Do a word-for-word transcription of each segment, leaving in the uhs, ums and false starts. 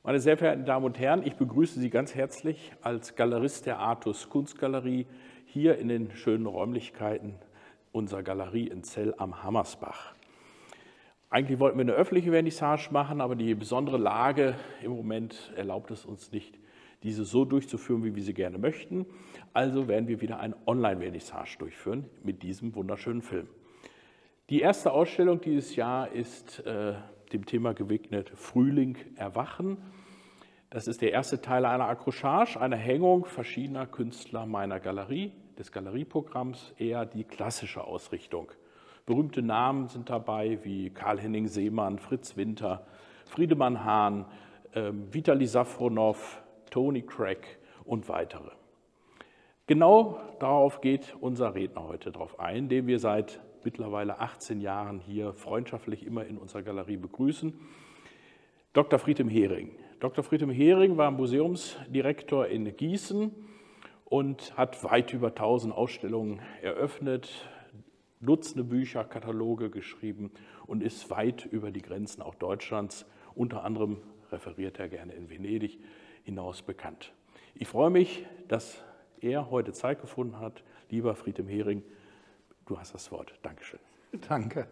Meine sehr verehrten Damen und Herren, ich begrüße Sie ganz herzlich als Galerist der Artus Kunstgalerie hier in den schönen Räumlichkeiten unserer Galerie in Zell am Hammersbach. Eigentlich wollten wir eine öffentliche Vernissage machen, aber die besondere Lage im Moment erlaubt es uns nicht, diese so durchzuführen, wie wir sie gerne möchten. Also werden wir wieder eine Online-Vernissage durchführen mit diesem wunderschönen Film. Die erste Ausstellung dieses Jahr ist äh, dem Thema gewidmet Frühling erwachen. Das ist der erste Teil einer Accrochage, einer Hängung verschiedener Künstler meiner Galerie, des Galerieprogramms, eher die klassische Ausrichtung. Berühmte Namen sind dabei wie Karl-Henning Seemann, Fritz Winter, Friedemann Hahn, äh, Vitali Safronow, Tony Craig und weitere. Genau darauf geht unser Redner heute drauf ein, den wir seit mittlerweile achtzehn Jahren hier freundschaftlich immer in unserer Galerie begrüßen. Doktor Friedhelm Hering. Doktor Friedhelm Hering war Museumsdirektor in Gießen und hat weit über tausend Ausstellungen eröffnet, Dutzende Bücher, Kataloge geschrieben und ist weit über die Grenzen auch Deutschlands, unter anderem referiert er gerne in Venedig, hinaus bekannt. Ich freue mich, dass er heute Zeit gefunden hat. Lieber Friedhelm Hering, du hast das Wort. Dankeschön. Danke.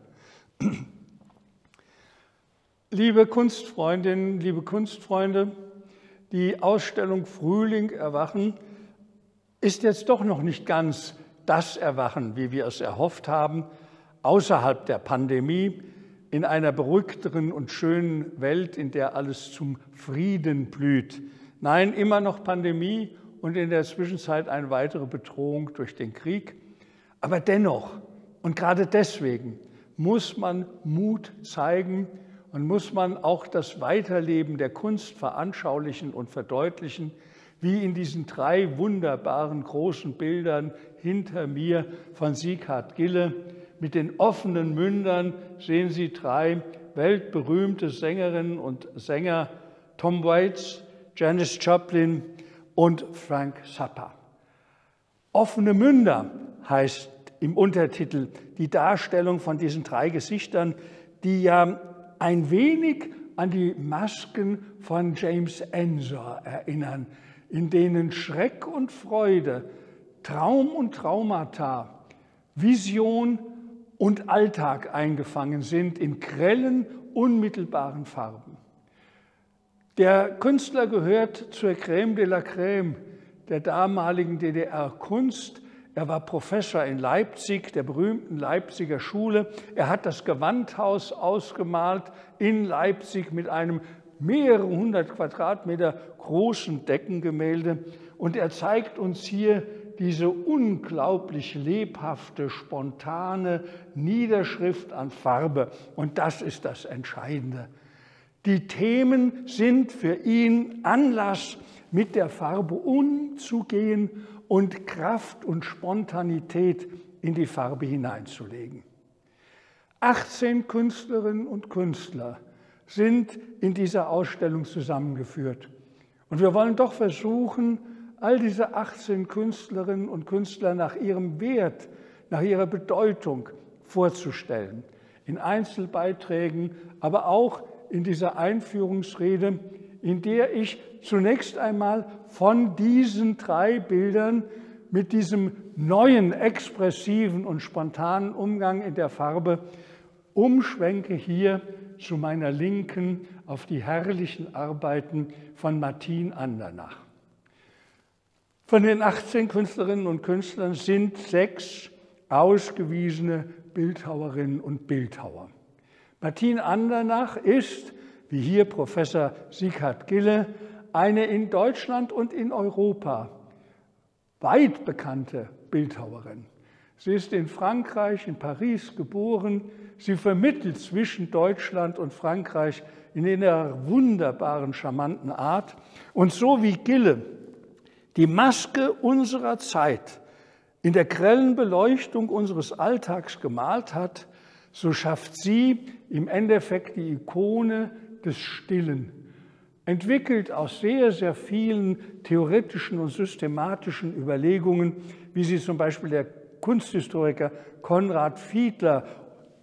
Liebe Kunstfreundinnen, liebe Kunstfreunde, die Ausstellung Frühling erwachen ist jetzt doch noch nicht ganz das Erwachen, wie wir es erhofft haben, außerhalb der Pandemie, in einer beruhigteren und schönen Welt, in der alles zum Frieden blüht. Nein, immer noch Pandemie und in der Zwischenzeit eine weitere Bedrohung durch den Krieg. Aber dennoch und gerade deswegen muss man Mut zeigen und muss man auch das Weiterleben der Kunst veranschaulichen und verdeutlichen, wie in diesen drei wunderbaren großen Bildern hinter mir von Sieghard Gille. Mit den offenen Mündern sehen Sie drei weltberühmte Sängerinnen und Sänger, Tom Waits, Janis Joplin und Frank Zappa. Offene Münder heißt im Untertitel die Darstellung von diesen drei Gesichtern, die ja ein wenig an die Masken von James Ensor erinnern, in denen Schreck und Freude, Traum und Traumata, Vision und Alltag eingefangen sind in grellen, unmittelbaren Farben. Der Künstler gehört zur Crème de la Crème der damaligen D D R-Kunst. Er war Professor in Leipzig, der berühmten Leipziger Schule. Er hat das Gewandhaus ausgemalt in Leipzig mit einem mehrere hundert Quadratmeter großen Deckengemälde. Und er zeigt uns hier diese unglaublich lebhafte, spontane Niederschrift an Farbe. Und das ist das Entscheidende. Die Themen sind für ihn Anlass, mit der Farbe umzugehen und Kraft und Spontanität in die Farbe hineinzulegen. achtzehn Künstlerinnen und Künstler sind in dieser Ausstellung zusammengeführt. Und wir wollen doch versuchen, all diese achtzehn Künstlerinnen und Künstler nach ihrem Wert, nach ihrer Bedeutung vorzustellen. In Einzelbeiträgen, aber auch in dieser Einführungsrede, in der ich zunächst einmal von diesen drei Bildern mit diesem neuen, expressiven und spontanen Umgang in der Farbe umschwenke hier zu meiner Linken auf die herrlichen Arbeiten von Martien Andernach. Von den achtzehn Künstlerinnen und Künstlern sind sechs ausgewiesene Bildhauerinnen und Bildhauer. Martien Andernach ist, wie hier Professor Sieghard Gille, eine in Deutschland und in Europa weit bekannte Bildhauerin. Sie ist in Frankreich, in Paris geboren. Sie vermittelt zwischen Deutschland und Frankreich in einer wunderbaren, charmanten Art. Und so wie Gille die Maske unserer Zeit in der grellen Beleuchtung unseres Alltags gemalt hat, so schafft sie im Endeffekt die Ikone des Stillen, entwickelt aus sehr, sehr vielen theoretischen und systematischen Überlegungen, wie sie zum Beispiel der Kunsthistoriker Konrad Fiedler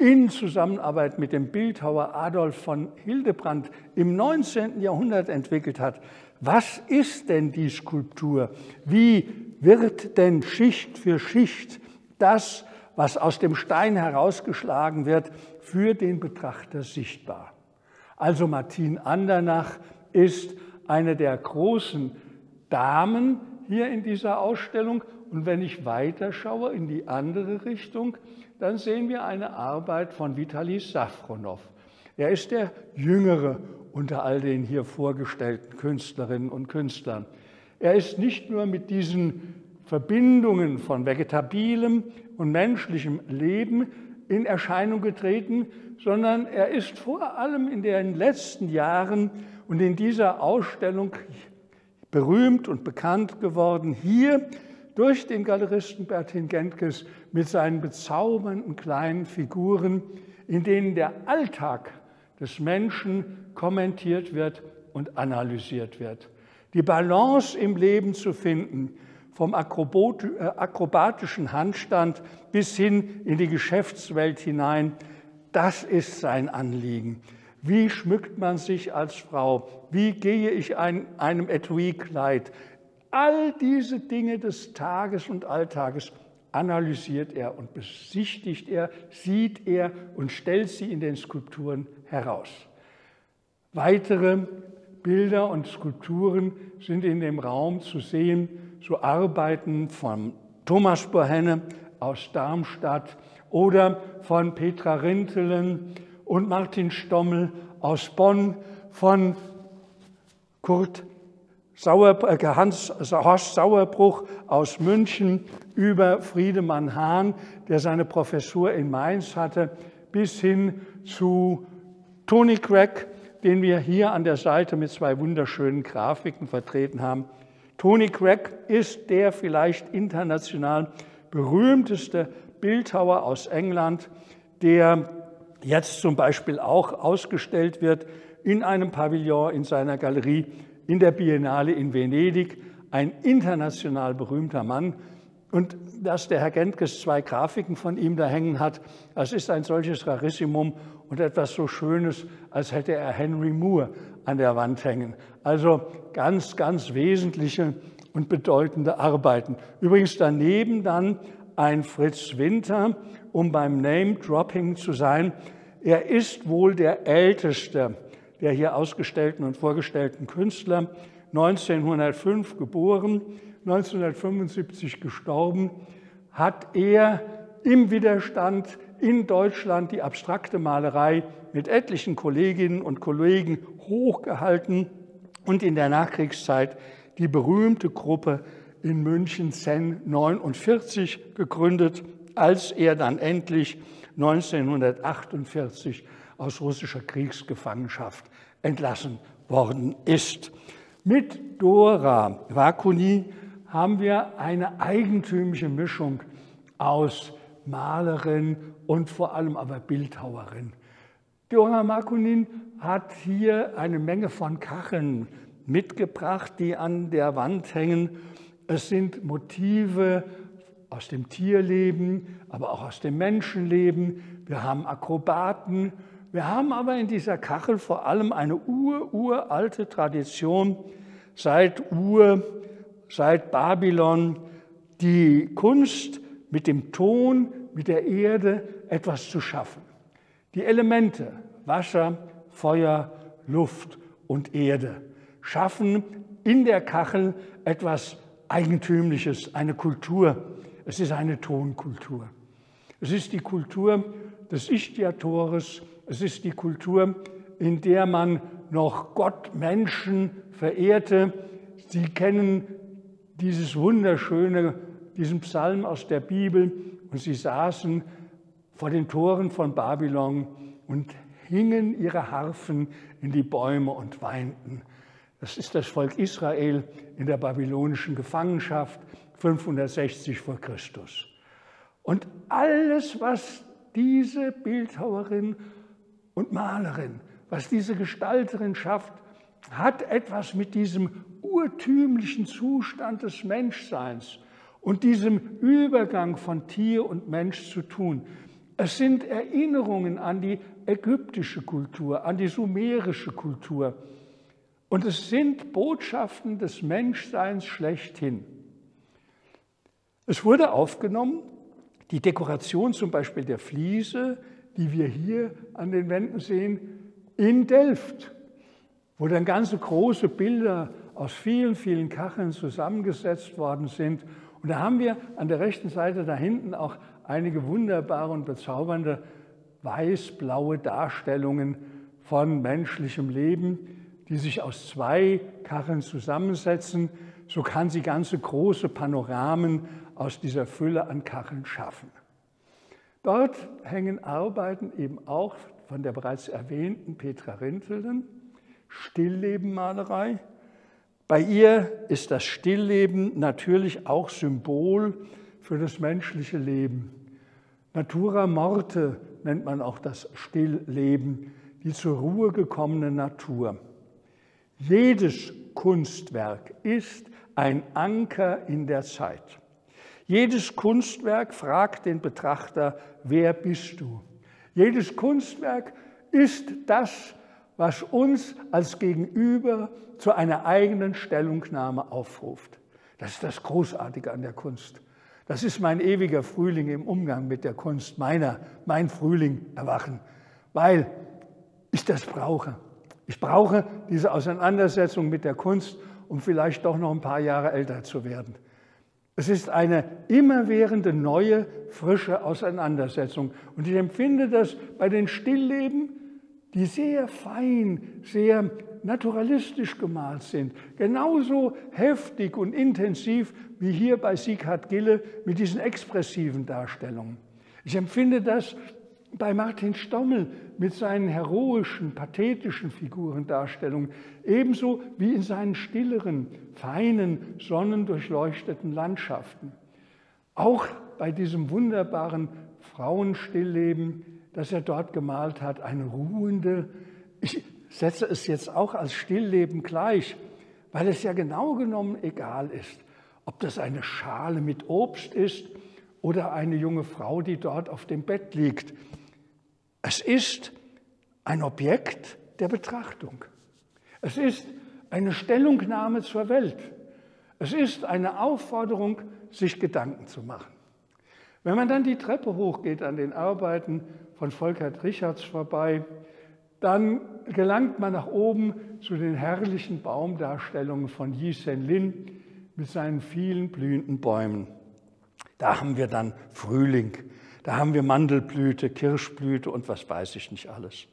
in Zusammenarbeit mit dem Bildhauer Adolf von Hildebrand im neunzehnten Jahrhundert entwickelt hat. Was ist denn die Skulptur? Wie wird denn Schicht für Schicht das, was aus dem Stein herausgeschlagen wird, für den Betrachter sichtbar? Also Martine Andernach ist eine der großen Damen hier in dieser Ausstellung. Und wenn ich weiterschaue in die andere Richtung, dann sehen wir eine Arbeit von Vitali Safronow. Er ist der Jüngere unter all den hier vorgestellten Künstlerinnen und Künstlern. Er ist nicht nur mit diesen Verbindungen von vegetabilem und menschlichem Leben in Erscheinung getreten, sondern er ist vor allem in den letzten Jahren und in dieser Ausstellung berühmt und bekannt geworden, hier durch den Galeristen Bertin Gentges mit seinen bezaubernden kleinen Figuren, in denen der Alltag des Menschen kommentiert wird und analysiert wird. Die Balance im Leben zu finden, vom akrobatischen Handstand bis hin in die Geschäftswelt hinein, das ist sein Anliegen. Wie schmückt man sich als Frau? Wie gehe ich ein, einem Etui-Kleid? All diese Dinge des Tages und Alltages analysiert er und besichtigt er, sieht er und stellt sie in den Skulpturen heraus. Weitere Bilder und Skulpturen sind in dem Raum zu sehen, so Arbeiten von Thomas Bohenne aus Darmstadt oder von Petra Rintelen und Martin Stommel aus Bonn, von Kurt Sauer, Hans, Horst Sauerbruch aus München über Friedemann Hahn, der seine Professur in Mainz hatte, bis hin zu Tony Craig, den wir hier an der Seite mit zwei wunderschönen Grafiken vertreten haben. Tony Craig ist der vielleicht international berühmteste Bildhauer aus England, der jetzt zum Beispiel auch ausgestellt wird in einem Pavillon in seiner Galerie in der Biennale in Venedig, ein international berühmter Mann. Und dass der Herr Gentges zwei Grafiken von ihm da hängen hat, das ist ein solches Rarissimum und etwas so Schönes, als hätte er Henry Moore an der Wand hängen. Also ganz, ganz wesentliche und bedeutende Arbeiten. Übrigens daneben dann ein Fritz Winter, um beim Name-Dropping zu sein. Er ist wohl der älteste der hier ausgestellten und vorgestellten Künstler, neunzehnhundertfünf geboren, neunzehnhundertfünfundsiebzig gestorben, hat er im Widerstand in Deutschland die abstrakte Malerei mit etlichen Kolleginnen und Kollegen hochgehalten und in der Nachkriegszeit die berühmte Gruppe in München Zen neunundvierzig gegründet, als er dann endlich neunzehnhundertachtundvierzig aus russischer Kriegsgefangenschaft entlassen worden ist. Mit Dora Wakunin haben wir eine eigentümliche Mischung aus Malerin und vor allem aber Bildhauerin. Dora Wakunin hat hier eine Menge von Kacheln mitgebracht, die an der Wand hängen. Es sind Motive aus dem Tierleben, aber auch aus dem Menschenleben. Wir haben Akrobaten. Wir haben aber in dieser Kachel vor allem eine ur, uralte Tradition, seit Ur, seit Babylon, die Kunst mit dem Ton, mit der Erde etwas zu schaffen. Die Elemente Wasser, Feuer, Luft und Erde schaffen in der Kachel etwas Eigentümliches, eine Kultur. Es ist eine Tonkultur. Es ist die Kultur des Ichthyortores. Es ist die Kultur, in der man noch Gott, Menschen verehrte. Sie kennen dieses wunderschöne, diesen Psalm aus der Bibel und sie saßen vor den Toren von Babylon und hingen ihre Harfen in die Bäume und weinten. Das ist das Volk Israel in der babylonischen Gefangenschaft fünfhundertsechzig vor Christus. Und alles, was diese Bildhauerin und Malerin, was diese Gestalterin schafft, hat etwas mit diesem urtümlichen Zustand des Menschseins und diesem Übergang von Tier und Mensch zu tun. Es sind Erinnerungen an die ägyptische Kultur, an die sumerische Kultur. Und es sind Botschaften des Menschseins schlechthin. Es wurde aufgenommen, die Dekoration zum Beispiel der Fliese, die wir hier an den Wänden sehen, in Delft, wo dann ganze große Bilder aus vielen, vielen Kacheln zusammengesetzt worden sind. Und da haben wir an der rechten Seite da hinten auch einige wunderbare und bezaubernde weiß-blaue Darstellungen von menschlichem Leben, die sich aus zwei Kacheln zusammensetzen. So kann sie ganze große Panoramen aus dieser Fülle an Kacheln schaffen. Dort hängen Arbeiten eben auch von der bereits erwähnten Petra Rintelen, Stilllebenmalerei. Bei ihr ist das Stillleben natürlich auch Symbol für das menschliche Leben. Natura morte nennt man auch das Stillleben, die zur Ruhe gekommene Natur. Jedes Kunstwerk ist ein Anker in der Zeit. Jedes Kunstwerk fragt den Betrachter, wer bist du? Jedes Kunstwerk ist das, was uns als Gegenüber zu einer eigenen Stellungnahme aufruft. Das ist das Großartige an der Kunst. Das ist mein ewiger Frühling im Umgang mit der Kunst, meiner, mein Frühling erwachen, weil ich das brauche. Ich brauche diese Auseinandersetzung mit der Kunst, um vielleicht doch noch ein paar Jahre älter zu werden. Es ist eine immerwährende, neue, frische Auseinandersetzung. Und ich empfinde das bei den Stillleben, die sehr fein, sehr naturalistisch gemalt sind, genauso heftig und intensiv wie hier bei Sieghard Gille mit diesen expressiven Darstellungen. Ich empfinde das bei Martin Stommel mit seinen heroischen, pathetischen Figurendarstellungen, ebenso wie in seinen stilleren, feinen, sonnendurchleuchteten Landschaften. Auch bei diesem wunderbaren Frauenstillleben, das er dort gemalt hat, eine ruhende, ich setze es jetzt auch als Stillleben gleich, weil es ja genau genommen egal ist, ob das eine Schale mit Obst ist oder eine junge Frau, die dort auf dem Bett liegt. Es ist ein Objekt der Betrachtung. Es ist eine Stellungnahme zur Welt. Es ist eine Aufforderung, sich Gedanken zu machen. Wenn man dann die Treppe hochgeht an den Arbeiten von Volkert Richards vorbei, dann gelangt man nach oben zu den herrlichen Baumdarstellungen von Yi Sen Lin mit seinen vielen blühenden Bäumen. Da haben wir dann Frühling, da haben wir Mandelblüte, Kirschblüte und was weiß ich nicht alles.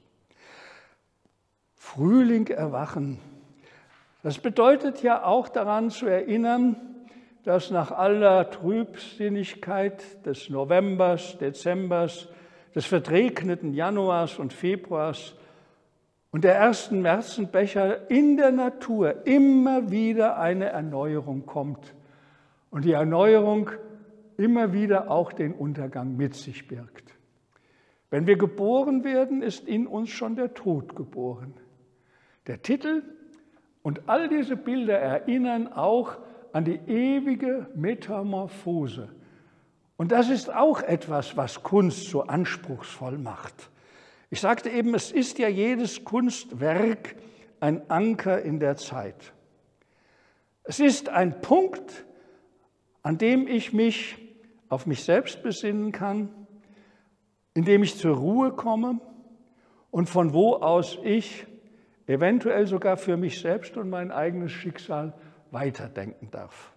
Frühling erwachen, das bedeutet ja auch daran zu erinnern, dass nach aller Trübsinnigkeit des Novembers, Dezembers, des verregneten Januars und Februars und der ersten Märzenbecher in der Natur immer wieder eine Erneuerung kommt und die Erneuerung immer wieder auch den Untergang mit sich birgt. Wenn wir geboren werden, ist in uns schon der Tod geboren. Der Titel und all diese Bilder erinnern auch an die ewige Metamorphose. Und das ist auch etwas, was Kunst so anspruchsvoll macht. Ich sagte eben, es ist ja jedes Kunstwerk ein Anker in der Zeit. Es ist ein Punkt, an dem ich mich auf mich selbst besinnen kann, in dem ich zur Ruhe komme und von wo aus ich eventuell sogar für mich selbst und mein eigenes Schicksal weiterdenken darf.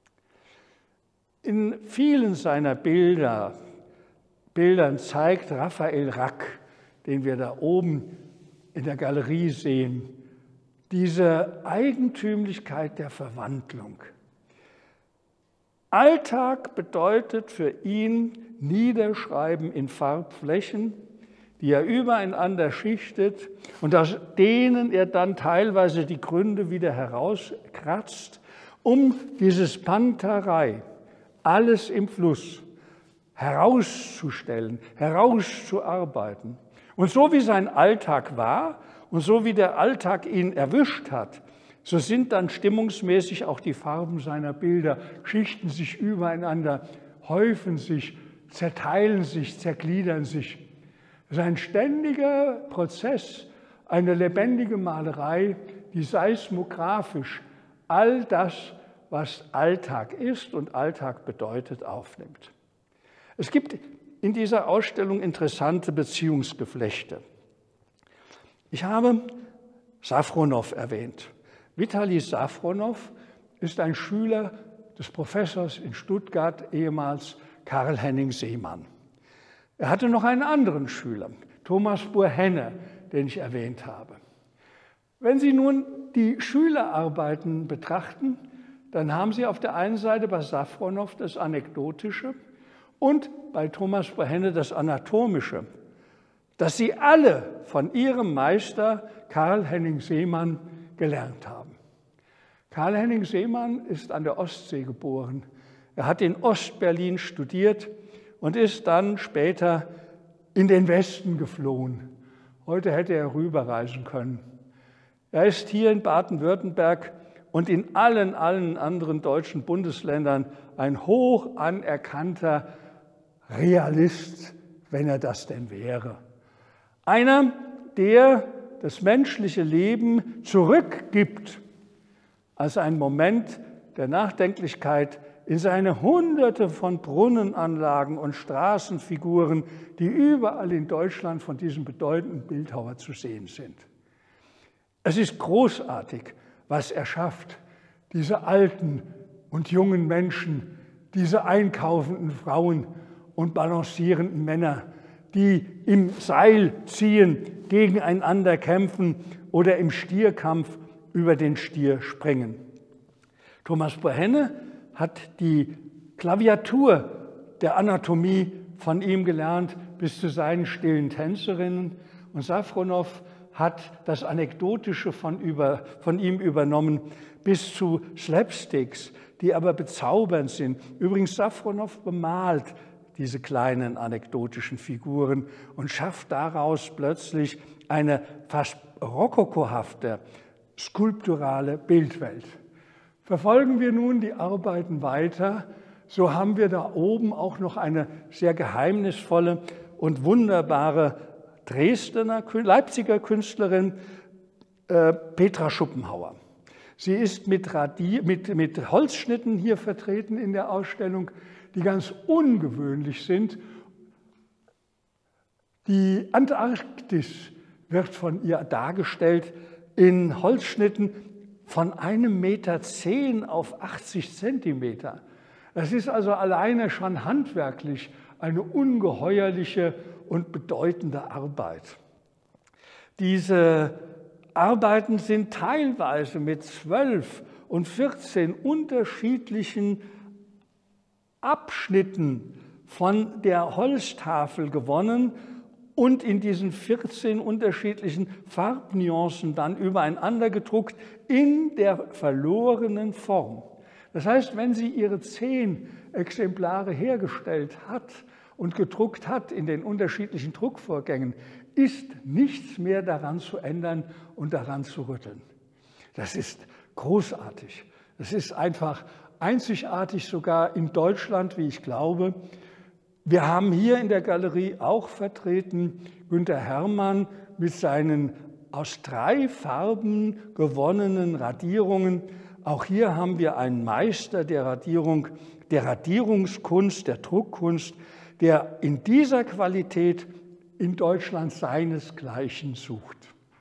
In vielen seiner Bilder, Bildern zeigt Raphael Rack, den wir da oben in der Galerie sehen, diese Eigentümlichkeit der Verwandlung. Alltag bedeutet für ihn Niederschreiben in Farbflächen, die er übereinander schichtet und aus denen er dann teilweise die Gründe wieder herauskratzt, um dieses Panterei, alles im Fluss, herauszustellen, herauszuarbeiten. Und so wie sein Alltag war und so wie der Alltag ihn erwischt hat, so sind dann stimmungsmäßig auch die Farben seiner Bilder, schichten sich übereinander, häufen sich, zerteilen sich, zergliedern sich. Es ist ein ständiger Prozess, eine lebendige Malerei, die seismografisch all das, was Alltag ist und Alltag bedeutet, aufnimmt. Es gibt in dieser Ausstellung interessante Beziehungsgeflechte. Ich habe Safronow erwähnt. Vitali Safronow ist ein Schüler des Professors in Stuttgart, ehemals Karl Henning Seemann. Er hatte noch einen anderen Schüler, Thomas Boer-Henne, den ich erwähnt habe. Wenn Sie nun die Schülerarbeiten betrachten, dann haben Sie auf der einen Seite bei Safronow das Anekdotische und bei Thomas Boer-Henne das Anatomische, dass sie alle von ihrem Meister Karl Henning Seemann gelernt haben. Karl Henning Seemann ist an der Ostsee geboren. Er hat in Ostberlin studiert und ist dann später in den Westen geflohen. Heute hätte er rüberreisen können. Er ist hier in Baden-Württemberg und in allen, allen anderen deutschen Bundesländern ein hoch anerkannter Realist, wenn er das denn wäre. Einer, der das menschliche Leben zurückgibt als einen Moment der Nachdenklichkeit in seine Hunderte von Brunnenanlagen und Straßenfiguren, die überall in Deutschland von diesem bedeutenden Bildhauer zu sehen sind. Es ist großartig, was er schafft, diese alten und jungen Menschen, diese einkaufenden Frauen und balancierenden Männer, die im Seil ziehen, gegeneinander kämpfen oder im Stierkampf über den Stier springen. Thomas Boer-Henne hat die Klaviatur der Anatomie von ihm gelernt bis zu seinen stillen Tänzerinnen. Und Safronow hat das Anekdotische von, über, von ihm übernommen bis zu Slapsticks, die aber bezaubernd sind. Übrigens, Safronow bemalt diese kleinen anekdotischen Figuren und schafft daraus plötzlich eine fast rokokohafte, skulpturale Bildwelt. Verfolgen wir nun die Arbeiten weiter, so haben wir da oben auch noch eine sehr geheimnisvolle und wunderbare Dresdner, Leipziger Künstlerin, äh, Petra Schuppenhauer. Sie ist mit, Radi mit, mit Holzschnitten hier vertreten in der Ausstellung, die ganz ungewöhnlich sind. Die Antarktis wird von ihr dargestellt in Holzschnitten von einem Meter zehn auf achtzig Zentimeter. Das ist also alleine schon handwerklich eine ungeheuerliche und bedeutende Arbeit. Diese Arbeiten sind teilweise mit zwölf und vierzehn unterschiedlichen Abschnitten von der Holztafel gewonnen und in diesen vierzehn unterschiedlichen Farbnuancen dann übereinander gedruckt in der verlorenen Form. Das heißt, wenn sie ihre zehn Exemplare hergestellt hat und gedruckt hat in den unterschiedlichen Druckvorgängen, ist nichts mehr daran zu ändern und daran zu rütteln. Das ist großartig. Das ist einfach einzigartig sogar in Deutschland, wie ich glaube. Wir haben hier in der Galerie auch vertreten Günter Herrmann mit seinen aus drei Farben gewonnenen Radierungen. Auch hier haben wir einen Meister der Radierung, der Radierungskunst, der Druckkunst, der in dieser Qualität in Deutschland seinesgleichen sucht.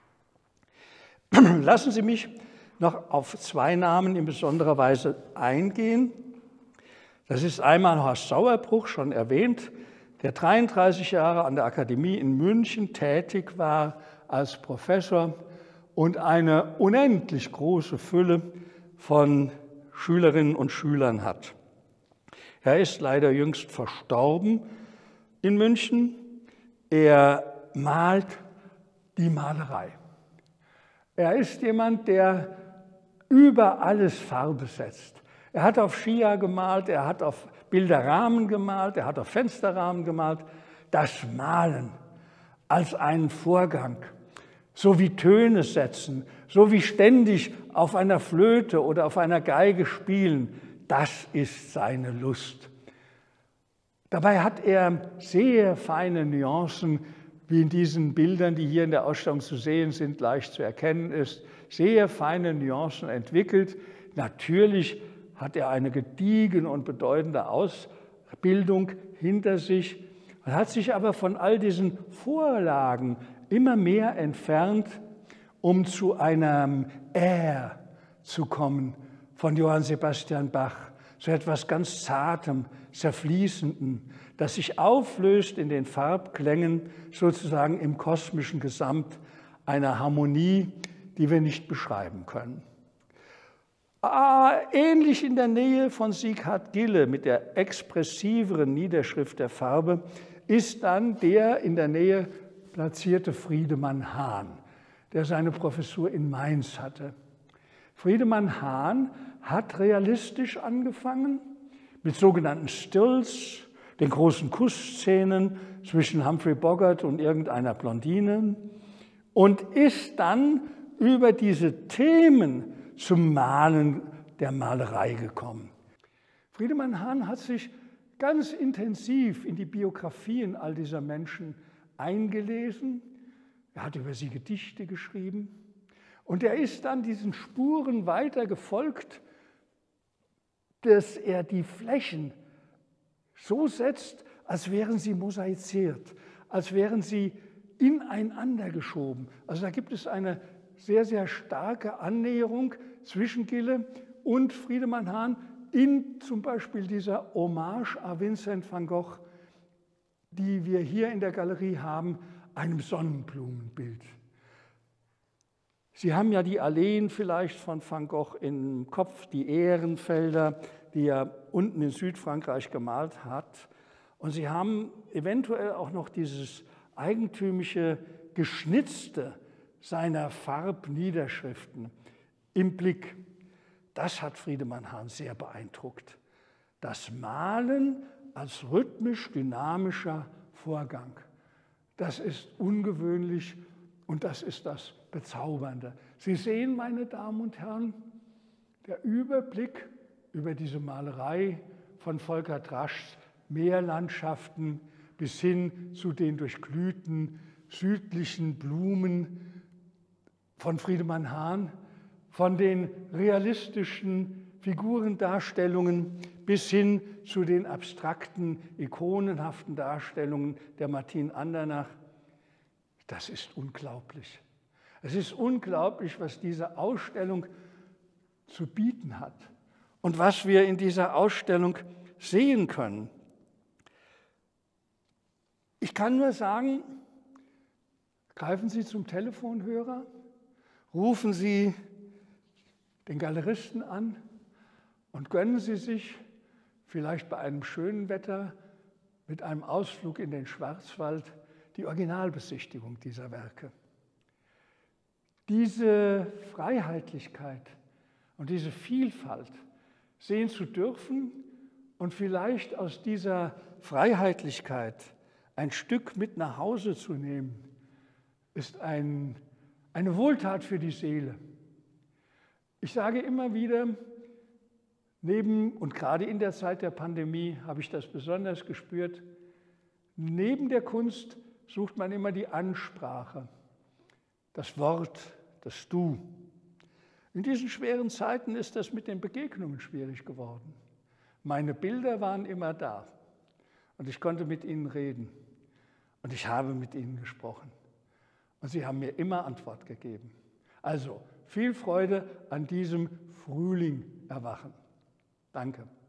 Lassen Sie mich noch auf zwei Namen in besonderer Weise eingehen. Das ist einmal Horst Sauerbruch, schon erwähnt, der dreiunddreißig Jahre an der Akademie in München tätig war als Professor und eine unendlich große Fülle von Schülerinnen und Schülern hat. Er ist leider jüngst verstorben in München. Er malt die Malerei. Er ist jemand, der über alles Farbe setzt. Er hat auf Skia gemalt, er hat auf Bilderrahmen gemalt, er hat auf Fensterrahmen gemalt. Das Malen als einen Vorgang, so wie Töne setzen, so wie ständig auf einer Flöte oder auf einer Geige spielen, das ist seine Lust. Dabei hat er sehr feine Nuancen, wie in diesen Bildern, die hier in der Ausstellung zu sehen sind, leicht zu erkennen ist, sehr feine Nuancen entwickelt. Natürlich hat er eine gediegene und bedeutende Ausbildung hinter sich, er hat sich aber von all diesen Vorlagen immer mehr entfernt, um zu einem Er zu kommen von Johann Sebastian Bach, zu etwas ganz Zartem, Zerfließenden, das sich auflöst in den Farbklängen, sozusagen im kosmischen Gesamt einer Harmonie, die wir nicht beschreiben können. Ah, ähnlich in der Nähe von Sieghard Gille mit der expressiveren Niederschrift der Farbe ist dann der in der Nähe platzierte Friedemann Hahn, der seine Professur in Mainz hatte. Friedemann Hahn hat realistisch angefangen, mit sogenannten Stills, den großen Kussszenen zwischen Humphrey Bogart und irgendeiner Blondine, und ist dann über diese Themen zum Malen der Malerei gekommen. Friedemann Hahn hat sich ganz intensiv in die Biografien all dieser Menschen eingelesen. Er hat über sie Gedichte geschrieben und er ist dann diesen Spuren weiter gefolgt, dass er die Flächen so setzt, als wären sie mosaiziert, als wären sie ineinander geschoben. Also da gibt es eine sehr, sehr starke Annäherung zwischen Gille und Friedemann Hahn in zum Beispiel dieser Hommage à Vincent van Gogh, die wir hier in der Galerie haben, einem Sonnenblumenbild. Sie haben ja die Alleen vielleicht von Van Gogh im Kopf, die Ährenfelder, die er unten in Südfrankreich gemalt hat. Und Sie haben eventuell auch noch dieses eigentümliche Geschnitzte seiner Farbniederschriften im Blick. Das hat Friedemann Hahn sehr beeindruckt. Das Malen als rhythmisch-dynamischer Vorgang, das ist ungewöhnlich und das ist das Bezaubernde. Sie sehen, meine Damen und Herren, der Überblick über diese Malerei von Volker Draschs Meerlandschaften bis hin zu den durchglühten südlichen Blumen von Friedemann Hahn, von den realistischen Figurendarstellungen bis hin zu den abstrakten, ikonenhaften Darstellungen der Martin Andernach. Das ist unglaublich. Es ist unglaublich, was diese Ausstellung zu bieten hat und was wir in dieser Ausstellung sehen können. Ich kann nur sagen, greifen Sie zum Telefonhörer, rufen Sie den Galeristen an und gönnen Sie sich vielleicht bei einem schönen Wetter mit einem Ausflug in den Schwarzwald die Originalbesichtigung dieser Werke. Diese Freiheitlichkeit und diese Vielfalt sehen zu dürfen und vielleicht aus dieser Freiheitlichkeit ein Stück mit nach Hause zu nehmen, ist ein, eine Wohltat für die Seele. Ich sage immer wieder, neben und gerade in der Zeit der Pandemie habe ich das besonders gespürt, neben der Kunst sucht man immer die Ansprache, das Wort, das Du. In diesen schweren Zeiten ist das mit den Begegnungen schwierig geworden. Meine Bilder waren immer da und ich konnte mit ihnen reden und ich habe mit ihnen gesprochen und sie haben mir immer Antwort gegeben. Also viel Freude an diesem Frühling erwachen. Danke.